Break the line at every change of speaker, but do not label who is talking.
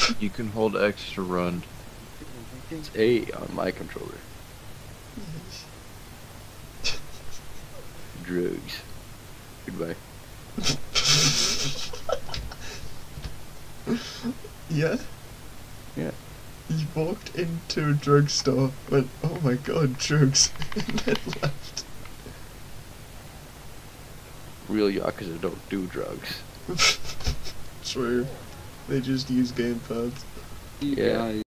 You can hold X to run. It's A on my controller. Drugs. Goodbye.
Yeah?
Yeah.
You walked into a drugstore, went, oh my god, drugs, and then left.
Real Yakuza don't do drugs.
True. They just use gamepads.
Yeah.